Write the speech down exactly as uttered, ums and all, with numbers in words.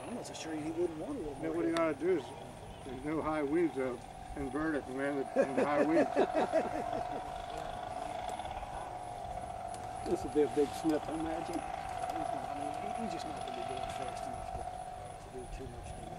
I'm not so sure he wouldn't want a little Now more. what he ought to do is, there's no high winds, they'll invert it and land it in high winds. This would be a big snip, I imagine. He's, not, I mean, he, he's just not going to be going fast enough to, to do too much damage.